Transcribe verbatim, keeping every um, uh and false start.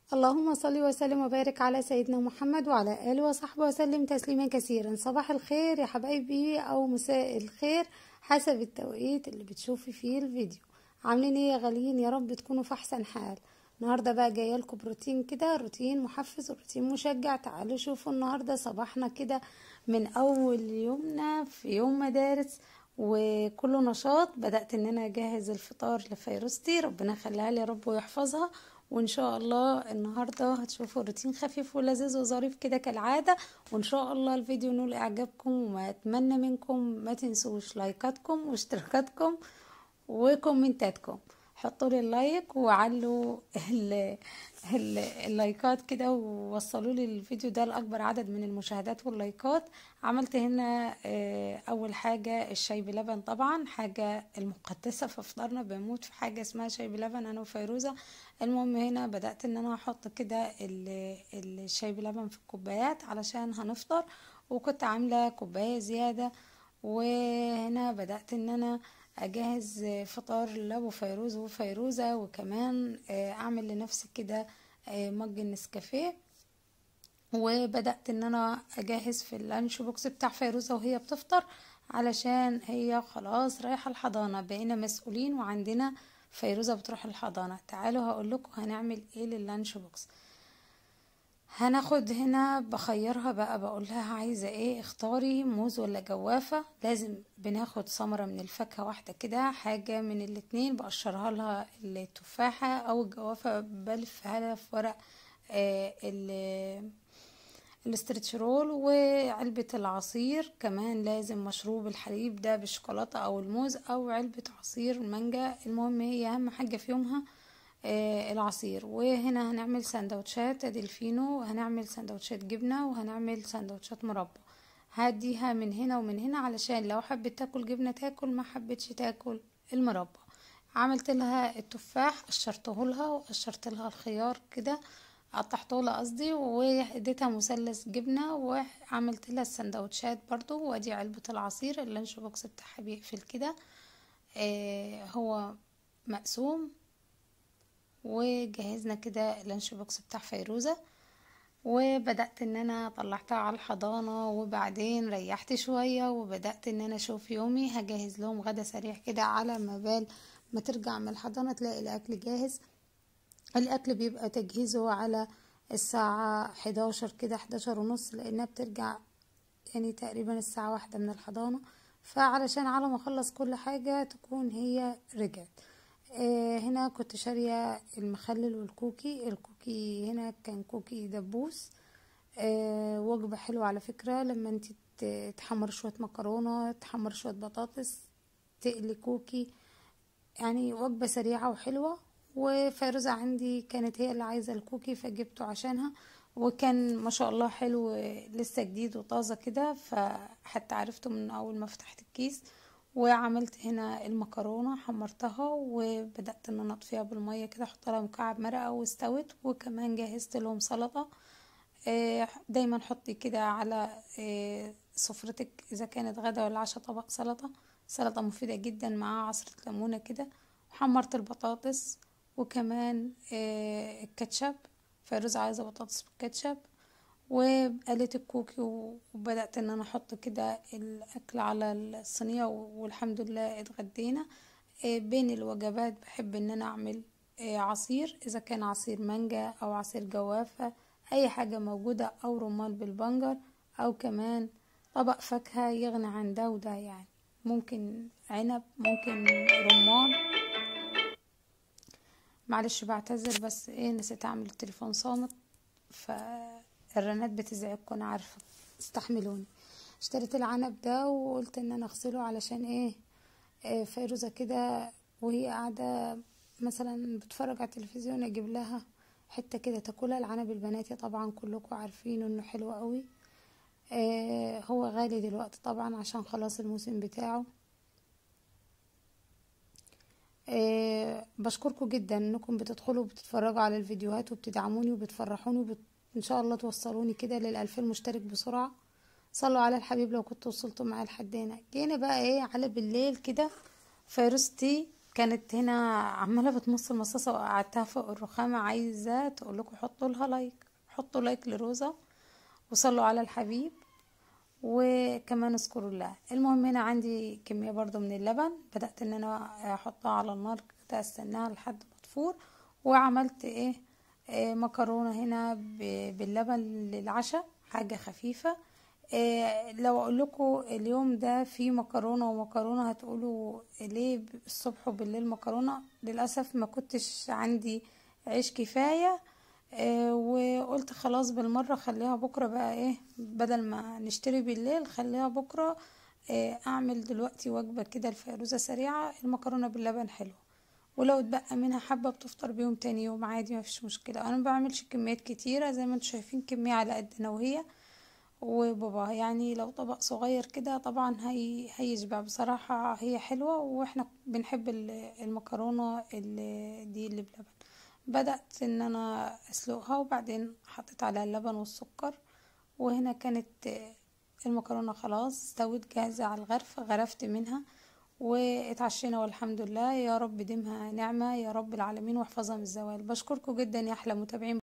اللهم صل وسلم وبارك على سيدنا محمد وعلى آله وصحبه وسلم تسليما كثيرا. صباح الخير يا حبايبي أو مساء الخير حسب التوقيت اللي بتشوفي فيه الفيديو. عاملين ايه يا غاليين؟ يا رب تكونوا في أحسن حال. النهاردة بقى جايه لكم بروتين كده، روتين محفز وروتين مشجع. تعالوا شوفوا النهاردة صباحنا كده من أول يومنا في يوم مدارس وكله نشاط. بدأت ان انا اجهز الفطار لفيروستي، ربنا يخليها لي يا رب ويحفظها. وان شاء الله النهارده هتشوفوا روتين خفيف ولذيذ وظريف كده كالعاده، وان شاء الله الفيديو نول اعجابكم. وما اتمنى منكم ما تنسوش لايكاتكم واشتراكاتكم وكومنتاتكم. حطوا لي اللايك وعلوا ال ال اللايكات كده، ووصلوا لي الفيديو ده لاكبر عدد من المشاهدات واللايكات. عملت هنا اول حاجه الشاي بلبن، طبعا حاجه المقدسه في فطارنا، بموت في حاجه اسمها شاي بلبن انا وفيروزه. المهم هنا بدات ان انا احط كده الشاي بلبن في الكوبايات علشان هنفطر، وكنت عامله كوبايه زياده. وهنا بدات ان انا اجهز فطار لابو فيروز وفيروزه، وكمان اعمل لنفسي كده مج النسكافيه. وبدات ان انا اجهز في اللانش بوكس بتاع فيروزه وهي بتفطر، علشان هي خلاص رايحه الحضانه. بقينا مسؤولين وعندنا فيروزه بتروح الحضانه. تعالوا هقول لكم هنعمل ايه لللانش بوكس. هناخد هنا بخيرها بقى، بقول لها عايزه ايه، اختاري موز ولا جوافه. لازم بناخد ثمره من الفاكهه واحده كده، حاجه من الاتنين. بقشرها لها التفاحه او الجوافه، بلفها لها في ورق آه الاسترتشرول. وعلبه العصير كمان لازم مشروب الحليب ده بالشوكولاته او الموز، او علبه عصير مانجا. المهم هي اهم حاجه في يومها آه العصير. وهنا هنعمل سندوتشات دلفينو، وهنعمل سندوتشات جبنة، وهنعمل سندوتشات مربى. هديها من هنا ومن هنا علشان لو حبت تاكل جبنة تاكل، ما حبتش تاكل المربى. عملت لها التفاح، قشرته لها، وقشرت لها الخيار كده، قطعته لها قصدي، واديتها مثلث جبنة. وعملت لها السندوتشات برضو. وادي علبة العصير، اللانش بوكس بتاعها بيقفل كده آه هو مقسوم. وجهزنا كده اللانش بوكس بتاع فيروزة، وبدأت ان انا طلعتها على الحضانة. وبعدين ريحت شوية وبدأت ان انا اشوف يومي هجهز لهم غدا سريع كده، على ما بال ما ترجع من الحضانة تلاقي الاكل جاهز. الاكل بيبقى تجهيزه على الساعة حداشر كده، حداشر ونص، لانها بترجع يعني تقريبا الساعة واحدة من الحضانة. فعلشان على ما اخلص كل حاجة تكون هي رجعت. آه هنا كنت شارية المخلل والكوكي. الكوكي هنا كان كوكي دبوس. آه وجبة حلوة على فكرة، لما انت تحمر شوية مكرونة، تحمر شوية بطاطس، تقلي كوكي، يعني وجبة سريعة وحلوة. وفيروزة عندي كانت هي اللي عايزة الكوكي فجبته عشانها، وكان ما شاء الله حلو لسه جديد وطازة كده، فحتى عرفته من اول ما فتحت الكيس. وعملت هنا المكرونة، حمرتها وبدأت ان انا اطفيها بالمية كده، احط لها مكعب مرقة واستوت. وكمان جهزت لهم سلطة. دايما حطي كده على سفرتك اذا كانت غدا ولا عشاء طبق سلطة. سلطة مفيدة جدا مع عصرة ليمونة كده. وحمرت البطاطس، وكمان الكاتشب، فيروز عايزة بطاطس بالكاتشب. وقليت الكوكي وبدأت ان انا احط كده الاكل على الصينية، والحمد لله اتغدينا. بين الوجبات بحب ان انا اعمل عصير، اذا كان عصير مانجا او عصير جوافة، اي حاجة موجودة، او رمان بالبنجر، او كمان طبق فاكهة يغني عن ده وده، يعني ممكن عنب، ممكن رمان. معلش بعتذر، بس ايه نسيت اعمل التليفون صامت، فالرنات بتزعجكم انا عارفة، استحملوني. اشتريت العنب ده وقلت ان انا اغسله علشان ايه آه فيروزة كده وهي قاعدة مثلا بتفرج على التلفزيون اجيب لها حتة كده تاكلها. العنب البناتي طبعا كلكم عارفين انه حلو قوي. آه هو غالي دلوقتي طبعا عشان خلاص الموسم بتاعه. آه بشكركم جدا انكم بتدخلوا وبتتفرجوا على الفيديوهات وبتدعموني وبتفرحوني وبت... ان شاء الله توصلوني كده للألفين مشترك بسرعة. صلوا على الحبيب لو كنتوا وصلتوا معايا لحد هنا. جينا بقى ايه على بالليل كده، فيروزتي كانت هنا عماله بتمص المصاصه وقعدتها فوق الرخامه، عايزه تقول لكم حطوا لها لايك، حطوا لايك لروزا وصلوا على الحبيب وكمان اذكروا الله. المهم هنا عندي كميه برضو من اللبن، بدات ان انا احطها على النار كده استناها لحد ما تفور. وعملت ايه, إيه مكرونه هنا باللبن للعشاء، حاجه خفيفه. إيه لو اقول لكم اليوم ده في مكرونه ومكرونه هتقولوا ليه الصبح وبالليل مكرونه؟ للاسف ما كنتش عندي عيش كفايه. إيه وقلت خلاص بالمره خليها بكره بقى، ايه بدل ما نشتري بالليل خليها بكره. إيه اعمل دلوقتي وجبه كده الفيروزه سريعه، المكرونه باللبن حلو، ولو اتبقى منها حبه بتفطر بيهم تاني يوم عادي ما فيش مشكله. انا ما بعملش كميات كتيره زي ما انتم شايفين، كميه على قد انا وهي وبابا، يعني لو طبق صغير كده طبعا هي هيشبع بصراحة. هي حلوة واحنا بنحب المكرونة اللي دي اللي بلبن. بدأت ان انا اسلقها وبعدين حطيت عليها اللبن والسكر، وهنا كانت المكرونة خلاص استوت جاهزة على الغرف. غرفت منها واتعشينا والحمد لله. يا رب ديمها نعمة يا رب العالمين واحفظها من الزوال. بشكركم جدا يا احلى متابعين.